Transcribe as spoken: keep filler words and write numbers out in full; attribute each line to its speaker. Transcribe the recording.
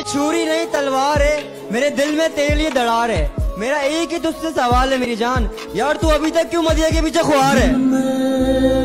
Speaker 1: छुरी नहीं तलवार है, मेरे दिल में तेल ये दरार है। मेरा एक ही तुझसे सवाल है मेरी जान, यार तू अभी तक क्यों मदिया के पीछे खुआर है।